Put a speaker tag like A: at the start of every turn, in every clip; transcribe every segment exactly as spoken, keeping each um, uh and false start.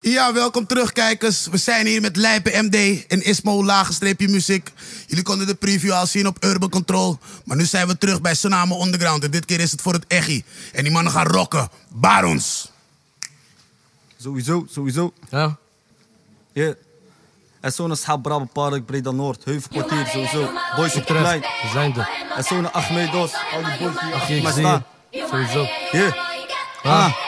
A: Ja, welkom terug kijkers. We zijn hier met Lijpe M D en Ismo Lagenstreepje Muziek. Jullie konden de preview al zien op Urban Control. Maar nu zijn we terug bij Tsunami Underground. En dit keer is het voor het echi. En die mannen gaan rocken. Barons.
B: Sowieso, sowieso.
C: Ja.
B: Ja. Yeah. En zo'n Schap Brabenpark, Breda Noord, Heuvelkwartier, sowieso. Boys op de plein.
C: We zijn er.
B: En zo'n Achmedos, al die boys die achter mij
C: zie
B: staan.
C: je. Sowieso.
B: Yeah.
C: Ah.
B: Ah.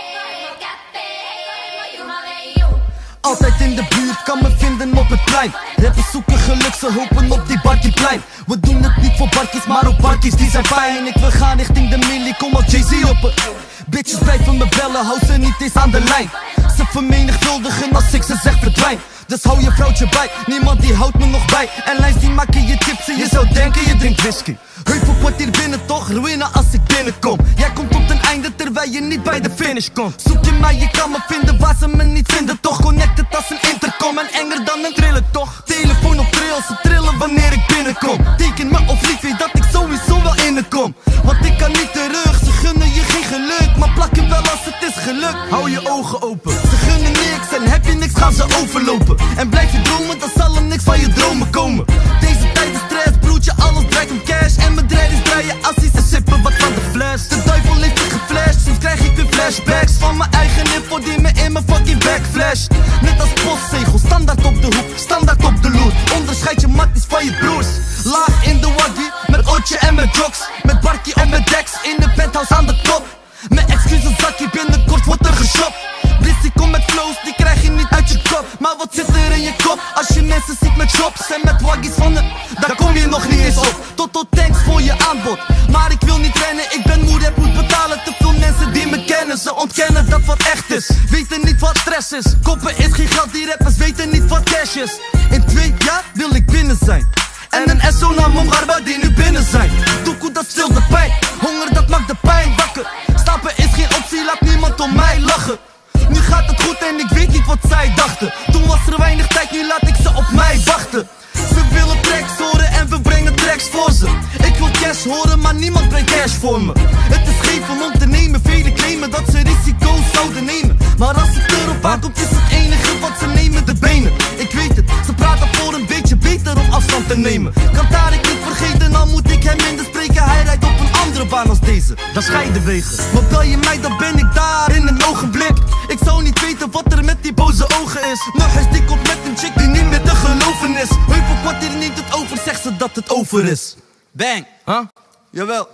B: Altijd in de buurt, kan me vinden op het plein. Rappers zoeken geluk, ze hopen op die barkieplein. We doen het niet voor barkies, maar ook barkies die zijn fijn. Ik wil gaan richting de millie, kom als Jay-Z op het. Bitches blijven me bellen, hou ze niet eens aan de lijn. Ze vermenigvuldigen als ik ze zeg verdwijn. Dus hou je vrouwtje bij, niemand die houdt me nog bij. En lijns die maken je tips en je zou denken je drinkt whisky. Heuvelkwartier binnen toch, ruïne als ik binnenkom. Jij komt tot een einde terwijl je niet bij de finish komt. Zoek je mij, je kan me vinden waar ze me niet vinden toch. Connected als een intercom en enger dan een trillen toch. Telefoon op trill, ze trillen wanneer ik binnenkom. Teken me of niet, weet dat ik sowieso wel in kom. Want ik kan niet terug, ze gunnen je geen geluk. Maar plak je wel als het is gelukt. Hou je ogen open, ze gunnen niks en heb je niks gaan ze overlopen. En blijf je dromen, dan zal er niks van je dromen komen. Deze tijd is stress, broertje, alles draait om cash. En mijn dreaders draaien assies en sippen wat van de fles. De duivel heeft je geflasht, soms krijg ik weer flashbacks van mijn eigen info die me in mijn fucking backflash. Net als postzegel, standaard op de hoek, standaard op de loer. Onderscheid je matties van je broers. Laag in de waggie, met Otje en met Jocks. Met Barkie en met Dex, in de penthouse aan de top. Mijn excuses zakje, binnenkort wordt er geshopt. Blissy komt met flows, die krijg je niet uit je kop. Maar wat zit er in je kop, als je mensen ziet met shops en met waggies van de... Daar kom je nog niet eens op. Toto thanks voor je aanbod. Maar ik wil niet rennen, ik ben moe, rap moet betalen. Te veel mensen die me kennen, ze ontkennen dat wat echt is. Weten niet wat stress is, koppen is geen geld, die rappers weten niet wat cash is. In twee jaar wil ik binnen zijn. En een S O naar Mongarba die nu binnen zijn. Doekoe dat stilt de pijn, honger dat maakt de pijn wakker. Stappen is geen optie, laat niemand om mij lachen. Nu gaat het goed en ik weet niet wat zij dachten. Toen was er weinig tijd, nu laat ik ze op mij wachten. Ze willen tracks horen en we brengen tracks voor ze. Ik wil cash horen, maar niemand brengt cash voor me. Het is geven om te nemen, velen claimen dat ze risico's zouden nemen. Maar als het erop aankomt is het enige wat ze nemen de benen. Ik weet het, ze praten voor een beetje beter om afstand te nemen. Kan daar ik niet vergeten, al moet ik hem minder spreken. Hij rijdt op een andere baan als deze, dan scheiden wegen. Maar bel je mij, dan ben ik daar in een ogenblik. Ik zou niet weten wat er met die boze ogen is. Nog eens die komt met een chick die niet meer te geloven is. Heuvelkwartier neemt het over, zegt ze dat het over is. Bang!
C: Huh?
B: Jawel.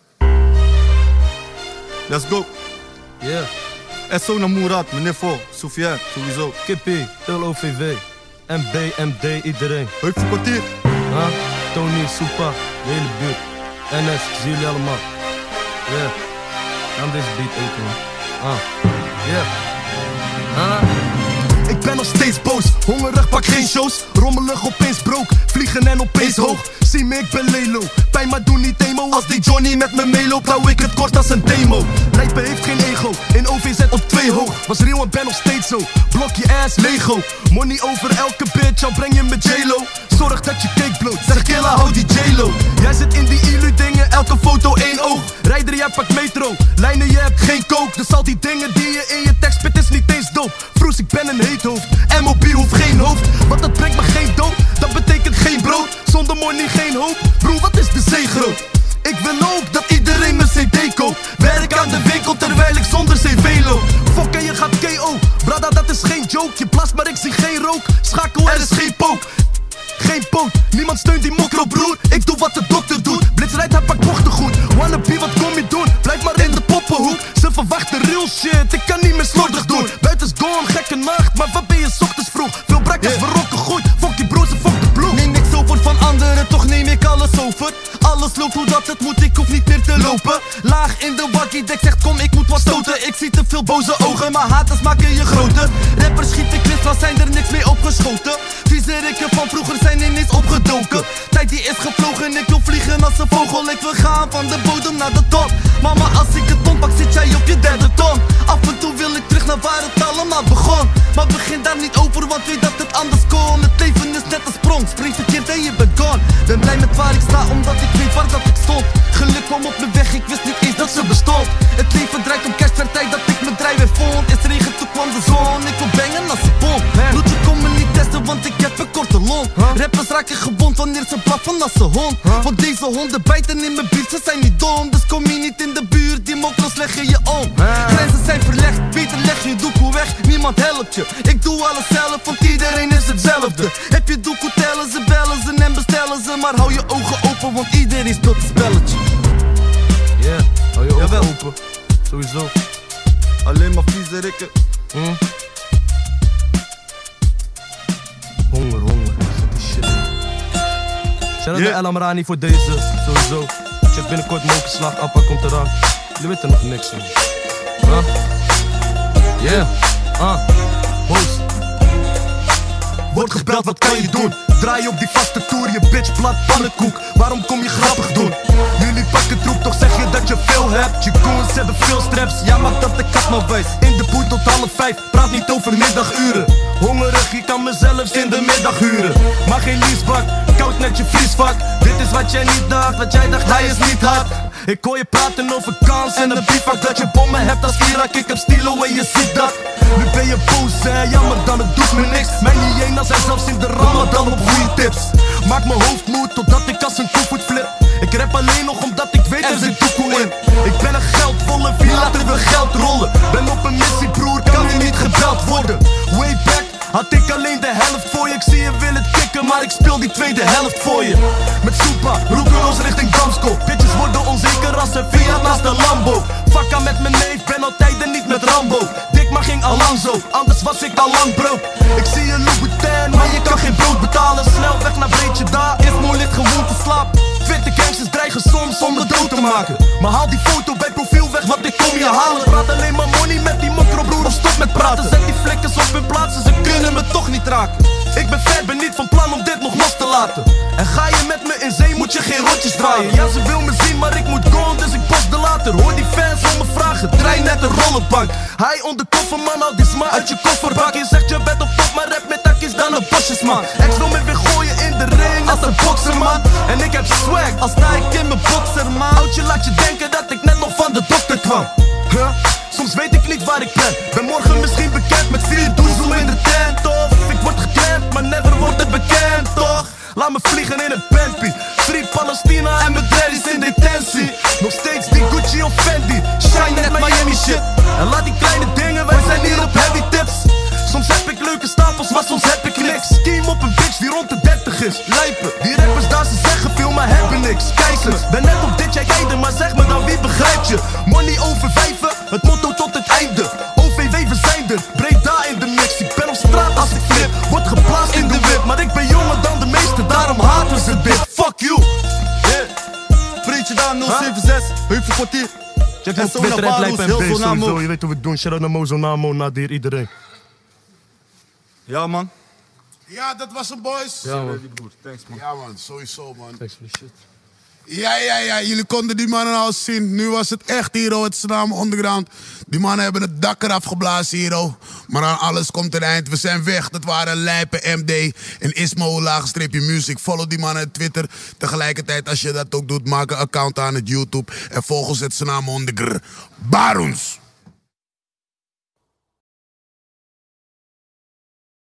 B: Let's go.
C: Yeah.
B: En zo naar Moerad, meneer Vol, Soufiane, sowieso.
C: Kippie, L O V V. M B, M D, iedereen.
B: Heuvelkwartier.
C: Huh? Tony, Soepa, de hele buurt. N S, ik zie jullie allemaal. Yeah. Gaan deze beat eten, man. Ah. Yeah. Huh?
D: Ik ben nog steeds boos, hongerig, pak geen shows. Rommelig, opeens broke, vliegen en opeens hoog. Zie me, ik ben Lelo, pijn maar doe niet emo. Als die Johnny met me meeloopt, hou ik het kort als een demo. Lijpen heeft geen ego, in O V Z op twee hoog. Was real en ben nog steeds zo, blok je ass Lego. Money over elke bitch, al breng je me J-Lo. Zorg dat je cake bloot, zeg killer, hou die J-Lo. Jij zit in die ilu dingen, elke foto één oog. Rijder, jij pakt metro, lijnen, je hebt geen coke. Dus al die dingen die je in je tekst spit is niet eens dope. Vroes, ik ben een heet hoofd, M O B hoeft geen hoofd. Want dat brengt me geen dood, dat betekent geen brood. Zonder money geen hoop, broer wat is de zee groot. Ik wil ook dat iedereen mijn C D koopt. Werk aan de winkel terwijl ik zonder C V loop. Fok en je gaat K O, brada dat is geen joke. Je blast maar ik zie geen rook, schakel er is geen pook. Geen poot, niemand steunt die mokro broer. Ik doe wat de dokter doet, Blitz rijdt hij pakt bochten goed. Wannabe wat kom je doen, blijf maar in de poppenhoek. Ze verwachten real shit, ik kan niet meer slordig doen. Buiten is gone, gekke nacht, maar wat ben je 's ochtends vroeg. Veel brakkers yeah. verrokken goed, fok die broers en fok de bloed. Neem niks over van anderen, toch neem ik alles over. Alles loopt hoe dat het moet, ik hoef niet meer te lopen. Laag in de waggie, dek zegt kom ik moet wat stoten. Ik zie te veel boze ogen, maar haters maken je groter. Rappers schieten kwist, maar zijn er niks mee opgeschoten. Viezerikken van vroeger zijn ineens opgedoken. Tijd die is gevlogen, ik wil vliegen als een vogel. Ik wil gaan van de bodem naar de top. Mama, als ik het ton pak, zit jij op je derde ton. Af en toe wil ik terug naar waar het allemaal begon. Maar begin daar niet over, want weet dat het anders kon. Het leven is net een sprong, spring verkeerd en je bent gone. Ben blij met waar ik sta, omdat ik weet waar dat ik stond. Geluk kwam op mijn weg, ik wist niet eens dat ze bestond. Het leven draait om cash, per tijd dat ik mijn draai weer vond. Is regen, toen kwam de zon, ik wil bangen als een bom.
B: Rappers raken gewond wanneer ze blaffen als een hond. Want deze honden bijten in mijn buurt, ze zijn niet dom. Dus kom je niet in de buurt, die mokros leggen je om. Grenzen zijn verlegd, beter leg je doekoe weg. Niemand helpt je, ik doe alles zelf, want iedereen is hetzelfde. Heb je doekoe, tellen ze, bellen ze en bestellen ze. Maar hou je ogen open, want iedereen speelt een spelletje.
C: Ja, yeah, hou je ogen
B: Jawel.
C: open. Sowieso.
B: Alleen maar vieze rikken.
C: Hm? Honger, honger. Zet die shit in. Shout-out
B: Yeah.
C: naar El Amrani voor deze, sowieso. Check binnenkort Mokerslag, Appa komt eraan. Jullie weten nog niks van. Huh? Yeah, ah, host.
D: Wordt gebeld, wat kan je doen? Draai op die vaste toer, je bitch plat pannenkoek. Waarom kom je grappig doen? Jullie pakken troep, toch zeg je dat je veel hebt. Je goons hebben veel straps, ja maak dat de kat maar wijs. In de boer tot half vijf, praat niet over middaguren. Hongerig, ik kan mezelf in de middag huren. Maar geen leasebak, koud net je vriesvak. Dit is wat jij niet dacht, wat jij dacht hij is niet hard. Ik hoor je praten over kans en een bivak. Dat je bommen hebt als Irak, ik heb stilo en je ziet dat. Nu ben je boos hè, jammer dan het doet me niks. Mijn hyena's zijn zelfs in de ramadan op goede tips. Maak mijn hoofd moe totdat ik als een koevoet flip. Ik rap alleen nog omdat ik weet er zit toekoe in. Ik ben een geldvolle wie laten we geld rollen. Ben op een missie broer, kan nu niet gebeld worden. Way back had ik alleen de helft voor je. Ik zie je wil het kicken, maar ik speel die tweede helft voor je. Met Soepa, roekeloos richting Damsko. Bitches worden onzeker als een Fiat naast de Lambo. Fakka met mijn neef, ben altijd en niet met Rambo. Dik maar ging allang zo, anders was ik al lang brood. Ik zie een Louboutin, maar je kan geen brood betalen. Snel weg naar Breedje daar, is moeilijk gewoon te slapen. Twintig gangsters dreigen soms om me dood te maken. Maar haal die foto bij profiel weg, want ik kom je halen. Praat alleen maar money met die mokro broer, of stop met praten. Zet die vlekkers op hun plaatsen, ze kunnen me toch niet raken. Ik ben ver, ben niet van plan om dit nog los te laten. En ga je met me in zee, moet je geen rotjes draaien. Ja, ze wil me zien, maar ik moet gaan, dus ik post de later. Hoor die fans om me vragen, draai net een rollenbank. Hij onderkoffer man, al die sma uit je kofferbak. Je zegt je bent op top, maar rap met takjes dan een bosjesman. Ex wil me weer gooien in de ring als een bokser man. En ik heb swag, als sta ik in mijn boxer man. Oudje laat je denken dat ik net nog van de dokter kwam. Huh? Soms weet ik niet waar ik ben. Ben morgen misschien bekend met vier doezel in de tent. Of ik word geklemd, maar never wordt het bekend toch. Laat me vliegen in een Pampy. Free Palestina en mijn daddy's in detentie. Nog steeds die Gucci of Fendi. Shine net Miami shit. En laat die kleine dingen, wij zijn hier op heavy tips. Soms heb ik leuke stapels, maar soms heb ik niks. Scheme op een bitch die rond de dertig is. Lijpen, die rappers daar ze zeggen veel, maar hebben niks. Kijk me, ben net op dit jij rijden, maar zeg me dan wie begrijpt je. Money over vijven, het motto tot het einde. O V W we zijn er, breed daar in de mix. Ik ben op straat als ik flip, word geplaatst in de whip. Maar ik ben jonger dan de meesten, daarom haten ze dit. Fuck you! Yeah. Vriendje daar, nul zeven zes, heuvel kwartier. Check
C: En
D: zo naar
C: Twitter,
D: Barus,
C: Lijp
D: heel
C: en
D: veel
C: B,
D: namen.
C: sowieso. Je weet hoe we het doen. Shout-out naar Mozo, Namo, Nadir, iedereen.
D: Ja man.
A: Ja, dat was hem, boys.
C: Ja man,
D: Thanks man.
A: Ja, man, sowieso, man.
C: thanks for the shit.
A: Ja, ja, ja, jullie konden die mannen al zien. Nu was het echt hier, oh, het is namelijk Underground. Die mannen hebben het dak eraf geblazen hier, oh. Maar aan alles komt een eind. We zijn weg. Dat waren Lijpen M D en Ismo laagstreepje music. Follow die mannen op Twitter. Tegelijkertijd, als je dat ook doet, maak een account aan het YouTube. En volg ons het Sanamo Underground. Barons!